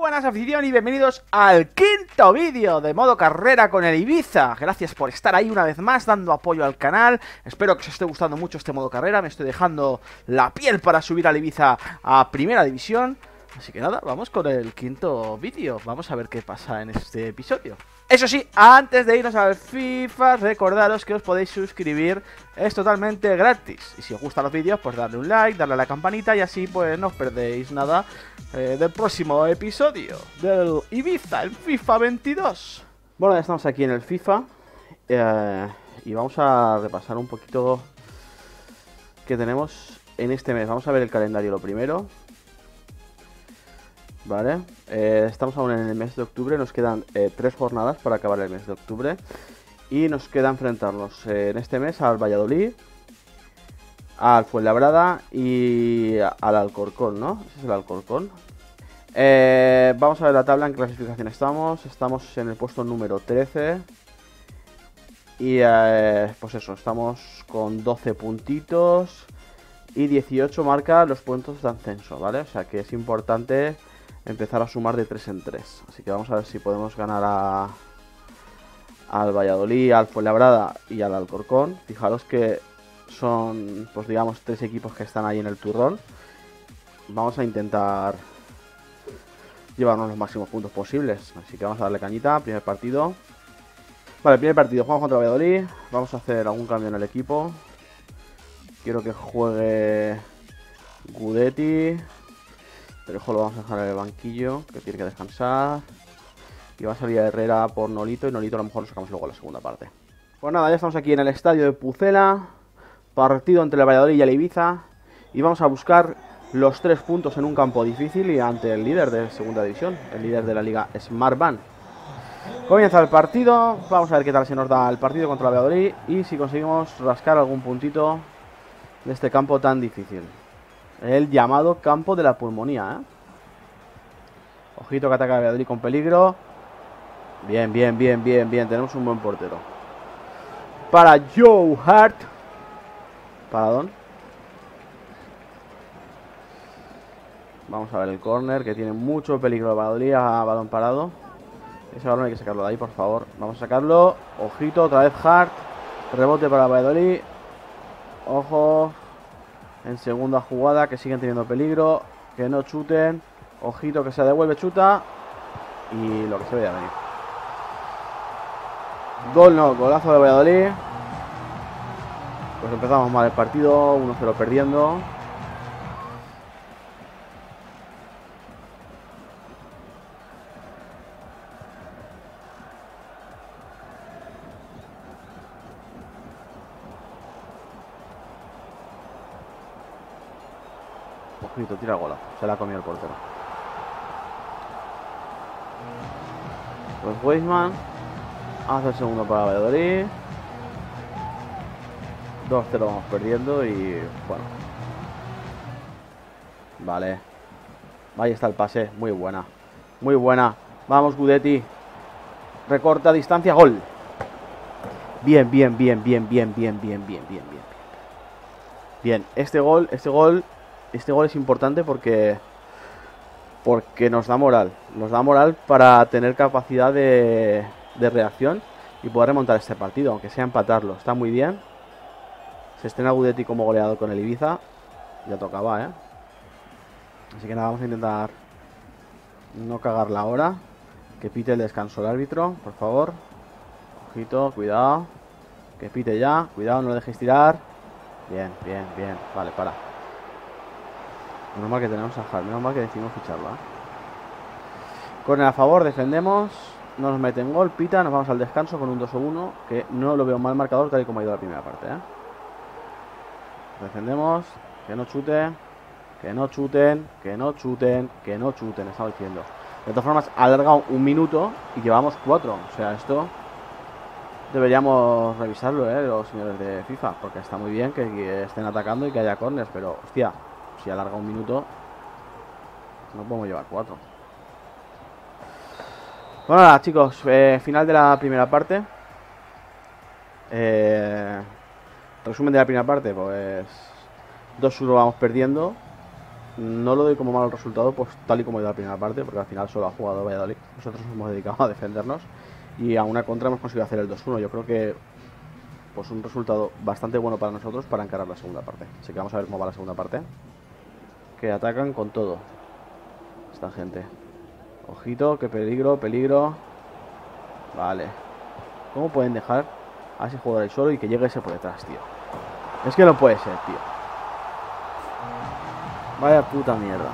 buenas afición y bienvenidos al quinto vídeo de modo carrera con el Ibiza. Gracias por estar ahí una vez más dando apoyo al canal. Espero que os esté gustando mucho este modo carrera. Me estoy dejando la piel para subir al Ibiza a primera división. Así que nada, vamos con el quinto vídeo. Vamos a ver qué pasa en este episodio. Eso sí, antes de irnos al FIFA, recordaros que os podéis suscribir, es totalmente gratis. Y si os gustan los vídeos, pues darle un like, darle a la campanita y así pues no os perdéis nada del próximo episodio del Ibiza, el FIFA 22. Bueno, ya estamos aquí en el FIFA y vamos a repasar un poquito qué tenemos en este mes. Vamos a ver el calendario lo primero. Vale, estamos aún en el mes de octubre, nos quedan 3 jornadas para acabar el mes de octubre. Y nos queda enfrentarnos en este mes al Valladolid, al Fuenlabrada y al Alcorcón, ¿no? Ese es el Alcorcón. Vamos a ver la tabla, en qué clasificación estamos. Estamos en el puesto número 13. Y pues eso, estamos con 12 puntitos y 18 marca los puntos de ascenso, ¿vale? O sea que es importante empezar a sumar de 3 en 3. Así que vamos a ver si podemos ganar al Valladolid, al Fuenlabrada y al Alcorcón. Fijaros que son, pues digamos, 3 equipos que están ahí en el turrón. Vamos a intentar llevarnos los máximos puntos posibles. Así que vamos a darle cañita. Primer partido. Vale, primer partido. Jugamos contra el Valladolid. Vamos a hacer algún cambio en el equipo. Quiero que juegue Gudetti. Pero ojo, lo vamos a dejar en el banquillo, que tiene que descansar. Y va a salir Herrera por Nolito. Y Nolito a lo mejor lo sacamos luego en la segunda parte. Pues nada, ya estamos aquí en el estadio de Pucela. Partido entre el Valladolid y el Ibiza. Y vamos a buscar los 3 puntos en un campo difícil y ante el líder de segunda división, el líder de la liga Smartbank. Comienza el partido. Vamos a ver qué tal se nos da el partido contra el Valladolid. Y si conseguimos rascar algún puntito de este campo tan difícil. El llamado campo de la pulmonía, ¿eh? Ojito que ataca a Valladolid con peligro. Bien, bien, bien, bien, bien. Tenemos un buen portero. Para Joe Hart. Paradón. Vamos a ver el córner, que tiene mucho peligro el Valladolid a balón parado. Ese balón hay que sacarlo de ahí, por favor. Vamos a sacarlo. Ojito, otra vez Hart. Rebote para Valladolid. Ojo. En segunda jugada, que siguen teniendo peligro. Que no chuten. Ojito que se devuelve, chuta. Y lo que se veía venir. Gol no, golazo de Valladolid. Pues empezamos mal el partido. 1-0 perdiendo. Ojito, tira el golazo. Se la ha comido el portero. Pues Weisman hace el segundo para Valladolid. 2-0 vamos perdiendo y bueno. Vale. Ahí está el pase. Muy buena. Muy buena. Vamos, Gudetti. Recorta distancia. Gol. Bien, bien, bien, bien, bien, bien, bien, bien, bien, bien. Bien, este gol es importante porque nos da moral. Nos da moral para tener capacidad de reacción y poder remontar este partido, aunque sea empatarlo. Está muy bien. Se estrena Gudetti como goleador con el Ibiza. Ya tocaba, ¿eh? Así que nada, vamos a intentar no cagarla ahora. Que pite el descanso el árbitro, por favor. Ojito, cuidado. Que pite ya. Cuidado, no lo dejéis tirar. Bien, bien, bien. Vale, para. Menos mal que tenemos a Hart, menos mal que decidimos ficharlo, ¿eh? Corner a favor, defendemos. No nos meten gol, pita, nos vamos al descanso con un 2-1. Que no lo veo mal marcador tal y como ha ido la primera parte, ¿eh? Defendemos. Que no chute. Que no chuten. Que no chuten. Que no chuten, estaba diciendo. De todas formas, ha alargado un minuto y llevamos 4. O sea, esto deberíamos revisarlo, los señores de FIFA. Porque está muy bien que estén atacando y que haya corners. Pero, hostia, si alarga un minuto, no podemos llevar 4. Bueno, nada, chicos, final de la primera parte. Resumen de la primera parte, pues 2-1 vamos perdiendo. no lo doy como malo resultado, pues tal y como ha ido la primera parte, porque al final solo ha jugado Valladolid. Nosotros nos hemos dedicado a defendernos y a una contra hemos conseguido hacer el 2-1. Yo creo que pues un resultado bastante bueno para nosotros para encarar la segunda parte. Así que vamos a ver cómo va la segunda parte. Que atacan con todo esta gente. Ojito, que peligro, peligro. Vale. ¿Cómo pueden dejar a ese jugador ahí solo y que llegue ese por detrás, tío? Es que no puede ser, tío. Vaya puta mierda.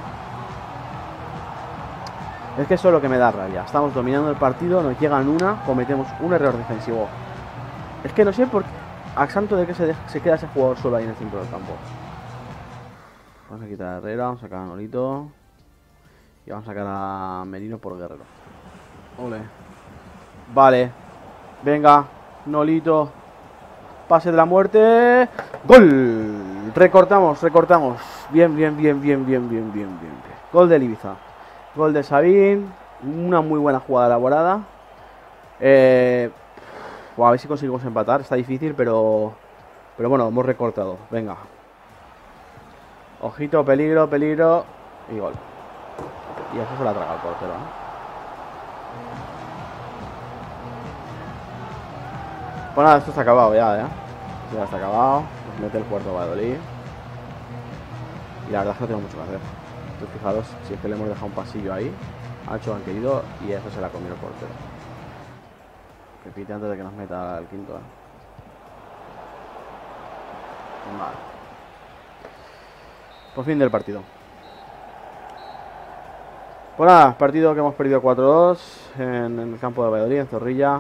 Es que eso es lo que me da rabia. Estamos dominando el partido, nos llegan una, cometemos un error defensivo. Es que no sé por qué, a santo de que se queda ese jugador solo ahí en el centro del campo. Vamos a quitar a Herrera, vamos a sacar a Nolito. Y vamos a sacar a Merino por Guerrero. Ole. Vale. Venga, Nolito. Pase de la muerte. ¡Gol! Recortamos, recortamos. Bien, bien, bien, bien, bien, bien, bien, bien. Gol del Ibiza. Gol de Sabin. Una muy buena jugada elaborada. A ver si conseguimos empatar. Está difícil, pero bueno, hemos recortado. Venga. Ojito, peligro, peligro. Y gol. Y eso se la traga el portero, ¿no? Pues nada, esto está acabado ya, ¿eh? Ya está acabado. Nos mete el cuarto Valladolid. Y la verdad es que no tengo mucho que hacer. Entonces, fijaros, si es que le hemos dejado un pasillo ahí. Ha hecho lo que han querido y eso se la ha comido el portero. Que pite antes de que nos meta el quinto, ¿eh? Vale. Por fin del partido. Pues nada, partido que hemos perdido 4-2 en el campo de Valladolid, en Zorrilla.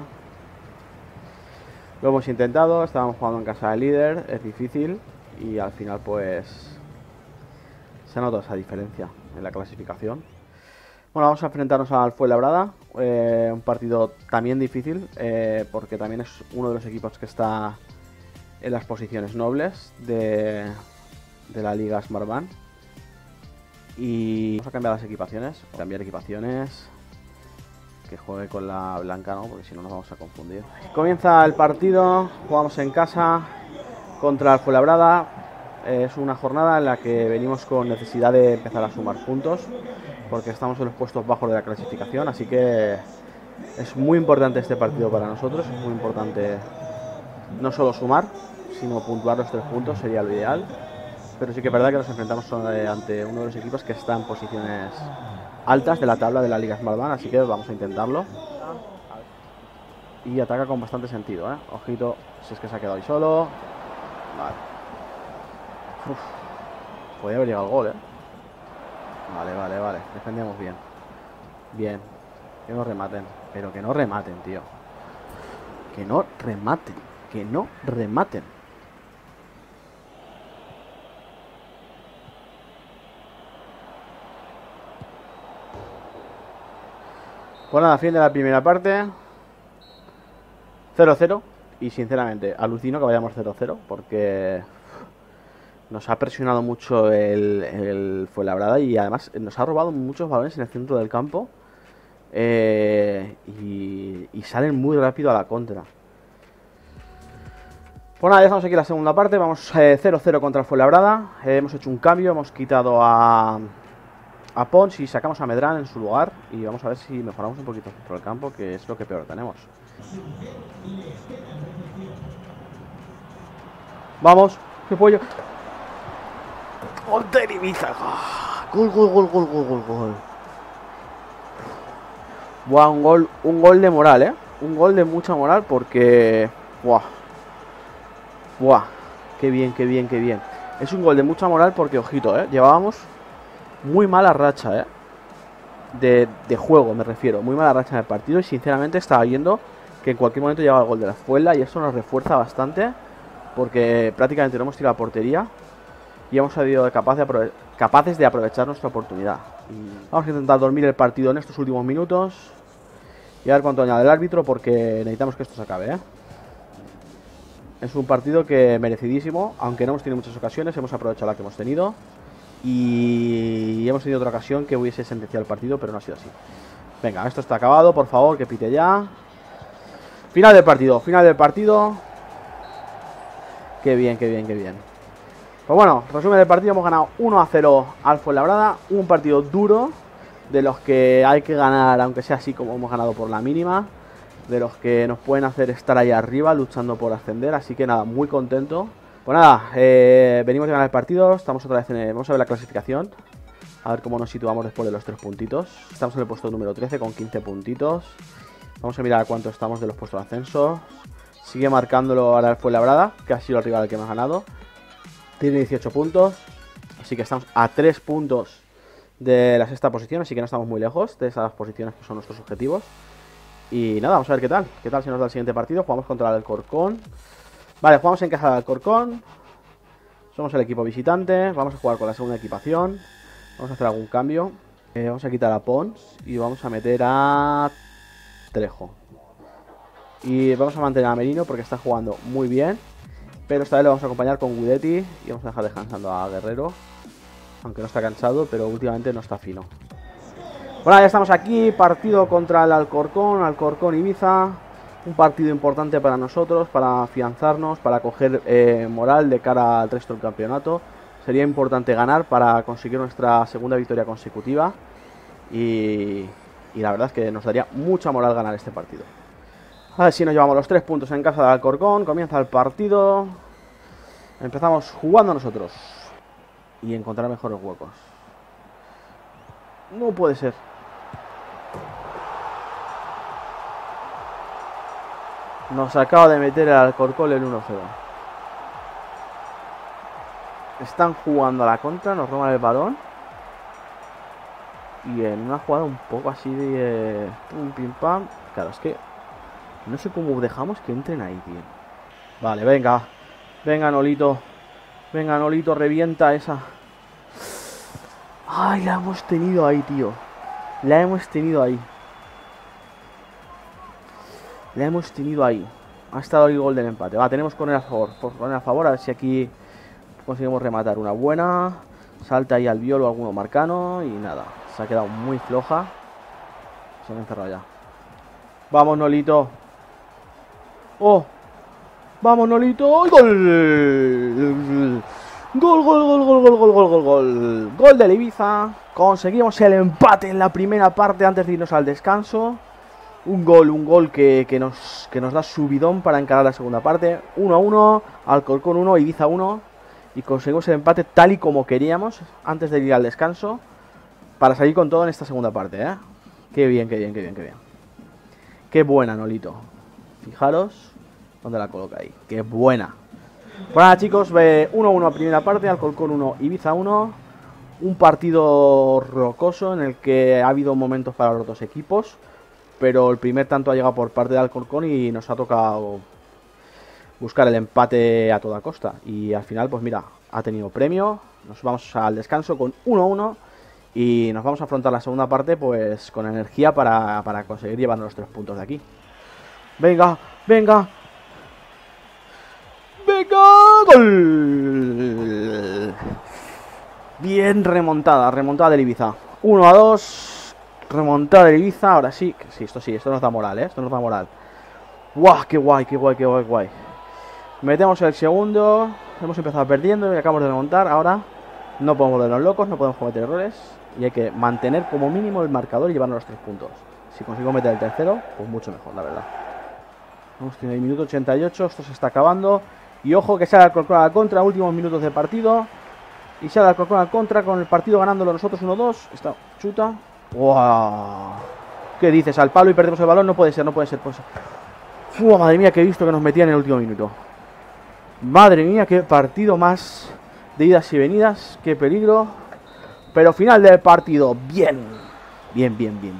Lo hemos intentado, estábamos jugando en casa del líder, es difícil y al final pues se nota esa diferencia en la clasificación. Bueno, vamos a enfrentarnos al Fuenlabrada, un partido también difícil porque también es uno de los equipos que está en las posiciones nobles de la Liga Smartbank. Y vamos a cambiar las equipaciones, cambiar equipaciones. Que juegue con la blanca, ¿no? Porque si no nos vamos a confundir. Comienza el partido, jugamos en casa contra el Fuenlabrada. Es una jornada en la que venimos con necesidad de empezar a sumar puntos, porque estamos en los puestos bajos de la clasificación, así que es muy importante este partido para nosotros. Es muy importante no solo sumar, sino puntuar los 3 puntos, sería lo ideal. Pero sí que es verdad que nos enfrentamos ante uno de los equipos que está en posiciones altas de la tabla de la Liga Smartbank, así que vamos a intentarlo. Y ataca con bastante sentido, ¿eh? Ojito, si es que se ha quedado ahí solo. Vale. Uf. Podría haber llegado al gol, ¿eh? Vale, vale, vale. Defendemos bien. Bien. Que no rematen. Pero que no rematen, tío. Que no rematen. Que no rematen. Pues nada, fin de la primera parte. 0-0. Y sinceramente, alucino que vayamos 0-0 porque nos ha presionado mucho el Fuenlabrada y además nos ha robado muchos balones en el centro del campo. Y salen muy rápido a la contra. Pues nada, ya estamos aquí en la segunda parte. Vamos 0-0 contra el Fuenlabrada. Hemos hecho un cambio, hemos quitado a Pons y sacamos a Medrán en su lugar. Y vamos a ver si mejoramos un poquito por el campo, que es lo que peor tenemos. Vamos, qué pollo. ¡Gol de Ibiza! Gol, gol, gol, gol, gol, gol, gol. Buah, un gol de moral, ¿eh? Un gol de mucha moral porque... Buah. Buah. Qué bien, qué bien, qué bien. Es un gol de mucha moral porque, ojito, llevábamos muy mala racha, de juego, me refiero. Muy mala racha en el partido y sinceramente estaba viendo que en cualquier momento llegaba el gol de la Fuenla y eso nos refuerza bastante porque prácticamente no hemos tirado a portería y hemos sido capaces de aprovechar nuestra oportunidad. Vamos a intentar dormir el partido en estos últimos minutos y a ver cuánto añade el árbitro porque necesitamos que esto se acabe, ¿eh? Es un partido que merecidísimo, aunque no hemos tenido muchas ocasiones, hemos aprovechado la que hemos tenido y hemos tenido otra ocasión que hubiese sentenciado el partido, pero no ha sido así. Venga, esto está acabado, por favor, que pite ya. Final del partido, final del partido. Qué bien, qué bien, qué bien. Pues bueno, resumen del partido, hemos ganado 1-0 al Fuenlabrada, un partido duro, de los que hay que ganar, aunque sea así como hemos ganado por la mínima, de los que nos pueden hacer estar ahí arriba luchando por ascender, así que nada, muy contento. Pues nada, venimos de ganar el partido, estamos otra vez vamos a ver la clasificación, a ver cómo nos situamos después de los 3 puntitos. Estamos en el puesto número 13 con 15 puntitos. Vamos a mirar a cuánto estamos de los puestos de ascenso. Sigue marcándolo ahora el Fuenlabrada, que ha sido el rival que más ha ganado. Tiene 18 puntos, así que estamos a 3 puntos de la sexta posición, así que no estamos muy lejos de esas posiciones que son nuestros objetivos. Y nada, vamos a ver qué tal se nos da el siguiente partido. Jugamos contra el Alcorcón. Vale, jugamos en casa del Alcorcón. Somos el equipo visitante, vamos a jugar con la segunda equipación. Vamos a hacer algún cambio. Vamos a quitar a Pons y vamos a meter a Trejo. Y vamos a mantener a Merino porque está jugando muy bien. Pero esta vez le vamos a acompañar con Guidetti y vamos a dejar descansando a Guerrero. Aunque no está cansado, pero últimamente no está fino. Bueno, ya estamos aquí, partido contra el Alcorcón Ibiza. Un partido importante para nosotros, para afianzarnos, para coger moral de cara al resto del campeonato. Sería importante ganar para conseguir nuestra segunda victoria consecutiva. Y la verdad es que nos daría mucha moral ganar este partido. A ver si nos llevamos los 3 puntos en casa del Alcorcón. Comienza el partido. Empezamos jugando nosotros. Y encontrar mejores huecos. No puede ser. Nos acaba de meter el Alcorcón el 1-0. Están jugando a la contra. Nos roban el balón. Y en una jugada un poco así de pum, pim, pam. Claro, es que no sé cómo dejamos que entren ahí, tío. Vale, venga. Venga, Nolito. Venga, Nolito, revienta esa. Ay, la hemos tenido ahí, tío. La hemos tenido ahí. La hemos tenido ahí. Ha estado el gol del empate. Va, tenemos corner a favor. Corner a favor, a ver si aquí conseguimos rematar una buena. Salta ahí al Violo alguno Marcano. Y nada, se ha quedado muy floja. Se han encerrado ya. Vamos, Nolito. ¡Oh! ¡Vamos, Nolito! ¡Gol! ¡Gol, gol, gol, gol, gol, gol, gol, gol, gol! Gol del Ibiza. Conseguimos el empate en la primera parte antes de irnos al descanso. Un gol que nos da subidón para encarar la segunda parte. 1-1, Alcorcón 1, Ibiza 1. Y conseguimos el empate tal y como queríamos antes de ir al descanso. Para salir con todo en esta segunda parte, ¿eh? Qué bien, qué bien, qué bien, qué bien. Qué buena, Nolito. Fijaros dónde la coloca ahí. Qué buena. Bueno, chicos, 1-1 a primera parte, Alcorcón 1, Ibiza 1. Un partido rocoso en el que ha habido momentos para los dos equipos. Pero el primer tanto ha llegado por parte de Alcorcón y nos ha tocado buscar el empate a toda costa. Y al final, pues mira, ha tenido premio. Nos vamos al descanso con 1-1. Y nos vamos a afrontar la segunda parte pues con energía para conseguir llevarnos los 3 puntos de aquí. Venga, venga. Venga, gol. Bien remontada del Ibiza. 1-2. Remontada del Ibiza. Ahora sí, esto nos da moral, esto nos da moral. ¡Guau! ¡Qué guay, qué guay, qué guay, guay! Metemos el segundo. Hemos empezado perdiendo y acabamos de remontar. Ahora no podemos volvernos locos, no podemos cometer errores. Y hay que mantener como mínimo el marcador y llevarnos los 3 puntos. Si conseguimos meter el tercero, pues mucho mejor, la verdad. Hemos tenido el minuto 88, esto se está acabando. Y ojo que sale Alcorcón a la contra, últimos minutos de partido. Y sale Alcorcón a la contra con el partido ganándolo nosotros 1-2. Esta chuta. ¡Wow! ¿Qué dices? Al palo y perdemos el balón. No puede ser, no puede ser. Pues... madre mía, que he visto que nos metían en el último minuto. Madre mía, qué partido más de idas y venidas. Qué peligro. Pero final del partido, bien. Bien.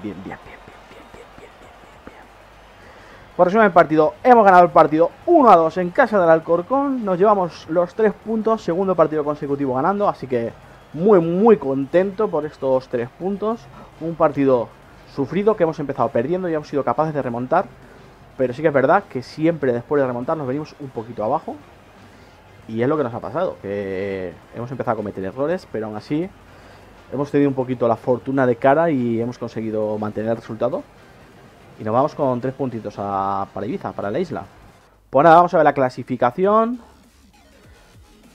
Por resumen del partido, hemos ganado el partido 1-2 en casa del Alcorcón. Nos llevamos los 3 puntos, segundo partido consecutivo ganando. Así que muy contento por estos 3 puntos. Un partido sufrido que hemos empezado perdiendo y hemos sido capaces de remontar. Pero sí que es verdad que siempre después de remontar nos venimos un poquito abajo. Y es lo que nos ha pasado, que hemos empezado a cometer errores, pero aún así hemos tenido un poquito la fortuna de cara y hemos conseguido mantener el resultado. Y nos vamos con 3 puntitos para Ibiza, para la isla. Pues nada, vamos a ver la clasificación.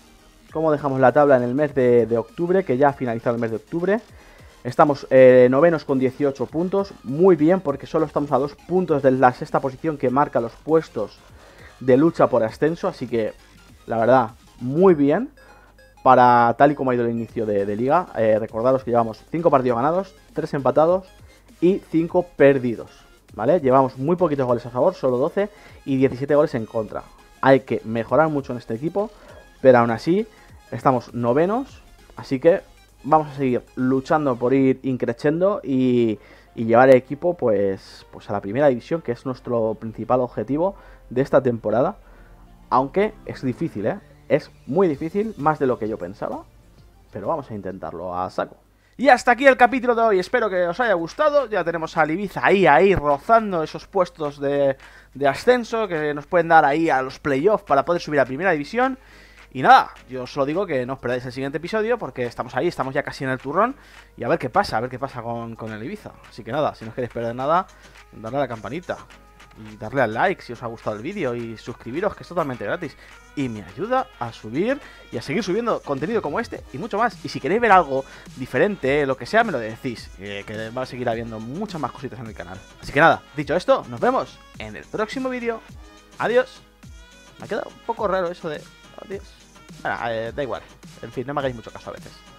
cómo dejamos la tabla en el mes de octubre, que ya ha finalizado el mes de octubre. Estamos novenos con 18 puntos, muy bien porque solo estamos a 2 puntos de la sexta posición que marca los puestos de lucha por ascenso, así que la verdad, muy bien para tal y como ha ido el inicio de liga. Recordaros que llevamos 5 partidos ganados, 3 empatados y 5 perdidos, ¿vale? Llevamos muy poquitos goles a favor, solo 12 y 17 goles en contra. Hay que mejorar mucho en este equipo, pero aún así estamos novenos, así que vamos a seguir luchando por ir increciendo y llevar el equipo pues a la primera división, que es nuestro principal objetivo de esta temporada. Aunque es difícil, es muy difícil, más de lo que yo pensaba, pero vamos a intentarlo a saco. Y hasta aquí el capítulo de hoy, espero que os haya gustado. Ya tenemos al Ibiza ahí rozando esos puestos de ascenso que nos pueden dar ahí a los playoffs para poder subir a primera división. Y nada, yo os lo digo que no os perdáis el siguiente episodio porque estamos ahí, estamos ya casi en el turrón. Y a ver qué pasa con el Ibiza. Así que nada, si no os queréis perder nada, darle a la campanita y darle al like si os ha gustado el vídeo y suscribiros, que es totalmente gratis y me ayuda a subir y a seguir subiendo contenido como este y mucho más. Y si queréis ver algo diferente, lo que sea, me lo decís, que va a seguir habiendo muchas más cositas en el canal. Así que nada, dicho esto, nos vemos en el próximo vídeo. Adiós. Me ha quedado un poco raro eso de adiós. Bueno, da igual, en fin, no me hagáis mucho caso a veces.